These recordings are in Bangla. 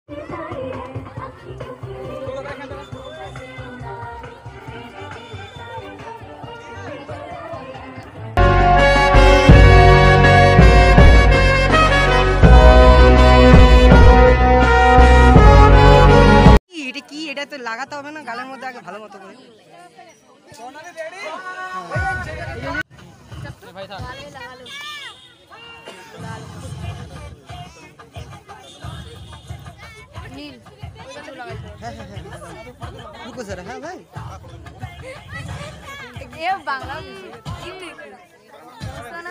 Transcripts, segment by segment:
এটা তো লাগাতে হবে না গালের মধ্যে আগে ভালো মতো করে। रुको जरा। हाँ भाई ये बांग्ला ना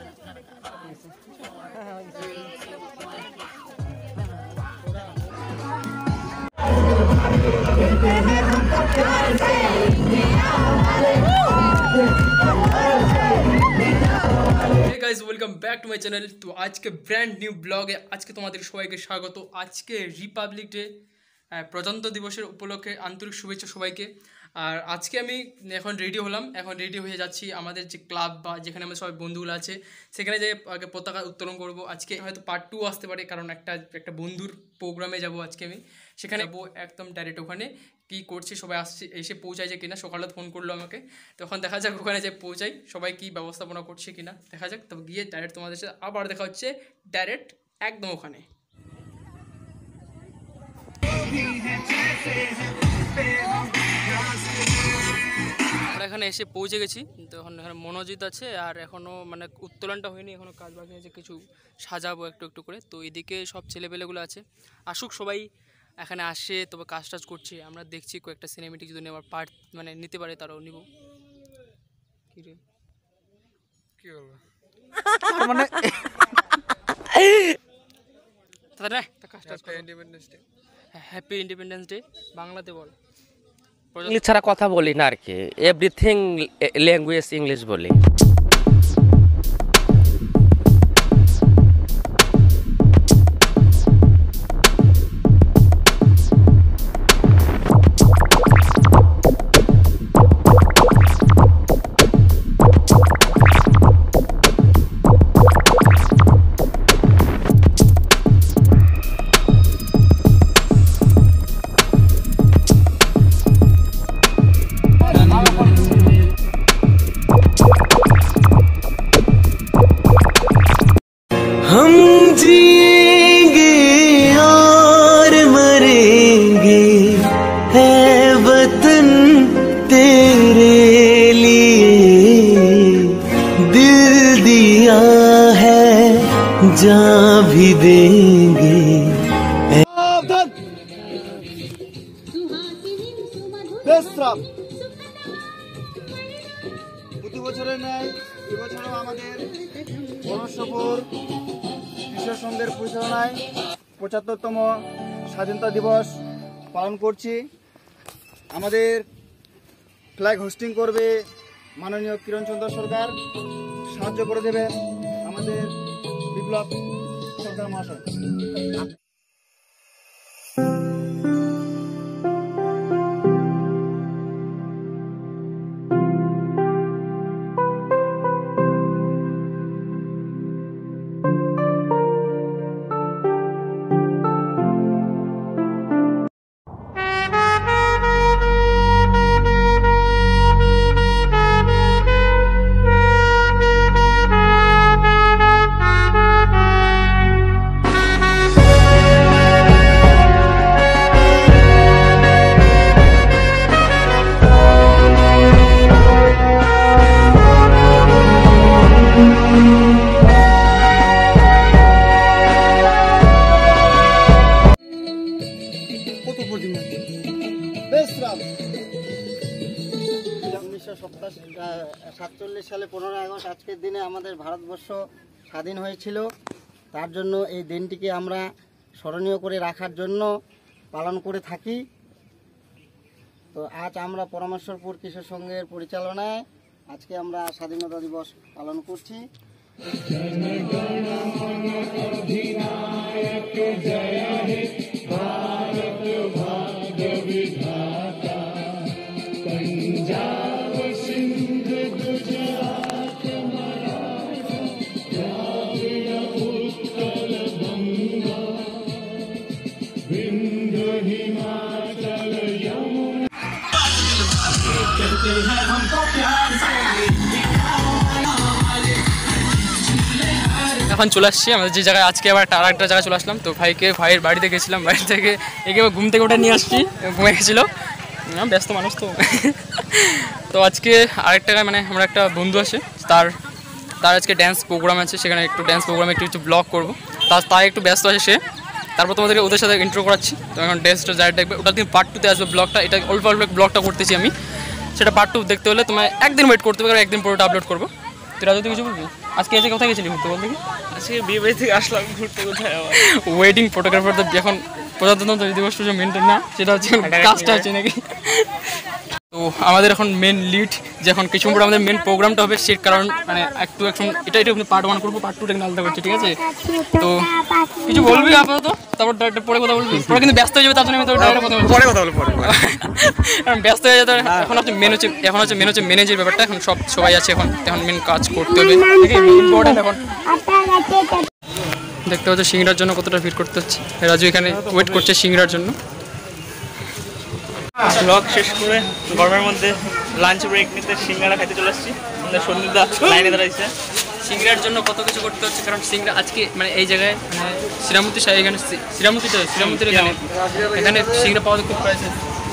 guys welcome back to my channel. तो आज के ब्रैंड न्यू ब्लॉग है। आज के तुम्हारे सबाइके स्वागत। आज के रिपाब्लिक डे प्रजातंत्र दिवसेर उपलक्षे आंतरिक शुभेच्छा सबाइके। और आज के आमी एखन रेडी हलाम, एखन रेडी हो जाচ্ছি আমাদের যে ক্লাব বা যেখানে আমরা সবাই বন্ধুগুলো আছে সেখানে যে আগে পতাকা উত্তোলন করব। আজকে হয়তো পার্ট 2 আসতে পারে, কারণ একটা বন্ধুর প্রোগ্রামে যাব আজকে আমি। সেখানে যাবো একদম ডাইরেক্ট ওখানে কী করছে সবাই আসছে এসে পৌঁছায় যে কিনা। সকালে ফোন করলো আমাকে, তখন দেখা যাক ওখানে যে পৌঁছাই সবাই কী ব্যবস্থাপনা করছে কিনা দেখা যাক। তবে গিয়ে ডাইরেক্ট তোমাদের সাথে আবার দেখা হচ্ছে ডাইরেক্ট একদম ওখানে। আমরা এখানে এসে পৌঁছে গেছি। তো এখন এখানে মনোজিৎ আছে, আর এখনও মানে উত্তোলনটা হয়নি, এখনও কাজ বাকি আছে, কিছু সাজাবো একটু একটু করে। তো এদিকে সব ছেলেপেলেগুলো আছে, আসুক সবাই এখানে আসে, তবে কাজ টাজ করছে। আমরা দেখছি কয়েকটা সিনেমেটিক যদি নেওয়ার পার্ট মানে নিতে পারে তারাও নিব। কী রে কী বলবো মানে হ্যাপি ইন্ডিপেন্ডেন্স ডে বাংলাতে বল। ইংলিশ ছাড়া কথা বলি না আর কি, এভরিথিং ল্যাঙ্গুয়েজ ইংলিশ বলি। हम जिएंगे और मरेंगे, है वतन तेरे लिए, दिल दिया है जान भी देंगे। প্রতি বছরের ন্যায় এবছরও আমাদের গণসভর কৃষক সংঘের পরিচালনায় ৭৫তম স্বাধীনতা দিবস পালন করছি। আমাদের ফ্ল্যাগ হোস্টিং করবে মাননীয় কিরণচন্দ্র সরকার, সাহায্য করে দেবেন আমাদের বিপ্লব সরকার মহাশয়। সালে 15 আগস্ট আজকের দিনে আমাদের ভারতবর্ষ স্বাধীন হয়েছিল। তার জন্য এই দিনটিকে আমরা স্মরণীয় করে রাখার জন্য পালন করে থাকি। তো আজ আমরা পরমেশ্বরপুর কৃষক সংঘের পরিচালনায় আজকে আমরা স্বাধীনতা দিবস পালন করছি। এখন চলে আসছি আমাদের যে জায়গায় আজকে আবার আরেকটা জায়গায় চলে আসলাম। তো ভাইয়ের বাড়িতে গেছিলাম, বাড়ি থেকে একে ঘুম থেকে ওটা নিয়ে আসছি, ঘুমিয়ে গেছিলো, ব্যস্ত মানুষ তো। তো আজকে আরেকটা জায়গায় মানে আমরা একটা বন্ধু আছে, তার আজকে ড্যান্স প্রোগ্রাম আছে, সেখানে একটু ড্যান্স প্রোগ্রামে একটু ব্লগ করবো, তাই একটু ব্যস্ত আছে সে। তারপর তোমাদেরকে ওদের সাথে ইন্ট্রো করাচ্ছি। তো এখন ড্যান্সটা যাই দেখবে, ওটা কিন্তু পার্ট 2-তে আসবে ব্লগটা। এটা অল্প অল্প ব্লগটা করতেছি আমি, সেটা পার্ট 2 দেখতে হলে তোমায় একদিন ওয়েট করতে হবে, একদিন পুরোটা আপলোড করবো। তুই রাজু কিছু বলবি? আজকে এসে কোথায় গেছিলি ঘুরতে, বলতে কি? আজকে বিয়ে বাড়ি থেকে আসলাম ঘুরতে, কোথায় আবার ওয়েডিং ফটোগ্রাফার তো এখন প্রজাতন্ত্র দিবস মেনটেন না, সেটা হচ্ছে কাজটা হচ্ছে নাকি। তো আমাদের এখন মেন লিড, যে এখন কিছু পরে আমাদের মেন প্রোগ্রামটা হবে, সের কারণ মানে একটু এটা পার্ট 1 করবো, পার্ট 2টা আলাদা করছি, ঠিক আছে? তো কিছু বলবি আপাতত, তারপর পরে কথা বলবি, পরে কিন্তু ব্যস্ত হয়ে যাবে, তার জন্য আমি পরে কথা বলবো। কারণ ব্যস্ত হয়ে যেতে এখন হচ্ছে মেন হচ্ছে ম্যানেজের ব্যাপারটা, এখন সবাই আছে, এখন মেন কাজ করতে হবে, ইম্পর্টেন্ট। এখন দেখতে পাচ্ছ সিংড়ার জন্য কতটা ভিড় করতে হচ্ছে, রাজু এখানে ওয়েট করছে সিংড়ার জন্য। ব্লগ শেষ করে গরমের মধ্যে লাঞ্চ ব্রেক নিতে সিঙ্গারা খাইতে চলে আসছি। আমাদের সন্ধ্যা লাইনে দাঁড়াইছে, সিংড়ার জন্য কত কিছু করতে হচ্ছে, কারণ সিংড়া আজকে মানে এই জায়গায় মানে শ্রীরামতি এখানে শ্রীরামতির এখানে সিংড়া পাওয়া খুব প্রাইস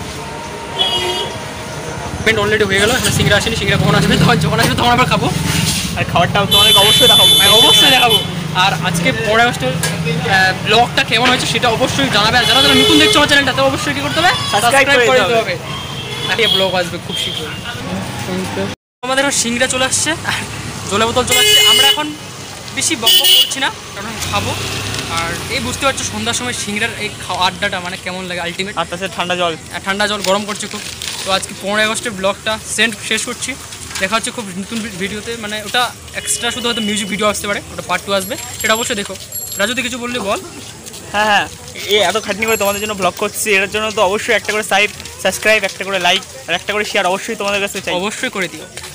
পেমেন্ট অলরেডি হয়ে গেল, এখানে সিংড়া আসেনি, সিংড়া কখন আসবে, যখন আসবে তখন আবার খাবো, আর খাবারটাও তো অনেক অবশ্যই দেখাবো, অবশ্যই দেখাবো। আর আজকে 15 আগস্টের ব্লগটা কেমন হয়েছে সেটা অবশ্যই জানাবে, আর যারা নতুন দেখছো আমার চ্যানেলটা, তো অবশ্যই কী করতে হবে, সাবস্ক্রাইব করে দিতে হবে। আরে ব্লগ আসবে খুব শীঘ্রই। আমাদের এখন সিংড়া চলে আসছে, আর জলের বোতল চলে আসছে। আমরা এখন বেশি বক করছি না, কারণ খাবো। আর এই বুঝতে পারছো সন্ধ্যার সময় সিংড়ার এই আড্ডাটা মানে কেমন লাগে আলটিমেট। আর তাছাড়া ঠান্ডা জল গরম করছে খুব। তো আজকে 15 আগস্টের ব্লগটা শেষ করছি, দেখা হচ্ছে খুব নতুন ভিডিওতে, মানে ওটা এক্সট্রা শুধু হয়তো মিউজিক ভিডিও আসতে পারে, ওটা পার্ট 2 আসবে, সেটা অবশ্যই দেখো। রাজু তুই কিছু বললি বল। হ্যাঁ, এত খাটনি করে তোমাদের জন্য ব্লগ করছি, এটার জন্য তো অবশ্যই একটা করে সাবস্ক্রাইব, একটা করে লাইক আর একটা করে শেয়ার অবশ্যই তোমাদের কাছে চাই, অবশ্যই করে দিও।